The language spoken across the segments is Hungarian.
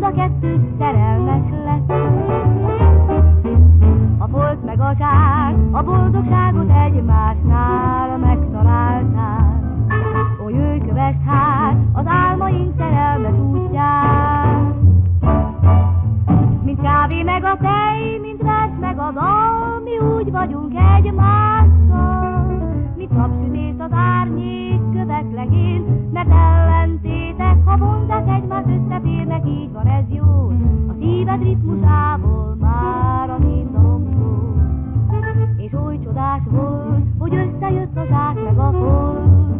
a kettő szerelmes lett. A folt meg a zsák a boldogságot egymásnál megtalálták. Ó, jöjj, kövesd hát az álmaink szerelmes útján. Mint kávé meg a tej, mint vers meg a dal, mi úgy vagyunk egymással. Mint napsütés az árnyék kövek legén, mert ellentétek, ha vonzák egymást összeférnek, így van ez jó. A szíved ritmusából már az én dalom szól. És oly csodás volt, hogy összejött a zsák meg a folt.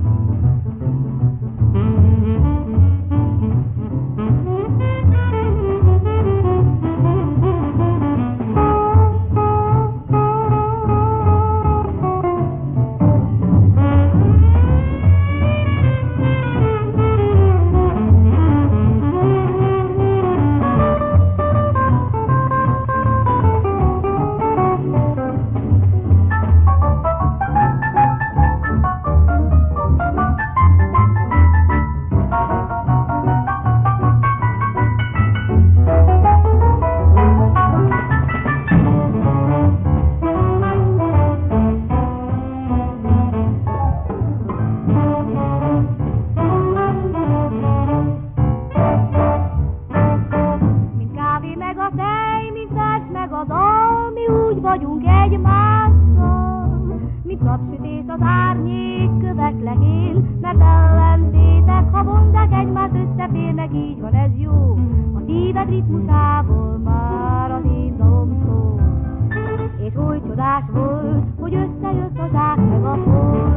Vagyunk egymással, mint napsütés az árnyék kövek legén, mert ellentétek, ha vonzák egymást összeférnek, így van ez jó. A szíved ritmusából már az én dalom szól. És oly csodás volt, hogy összejött a zsák meg a folt.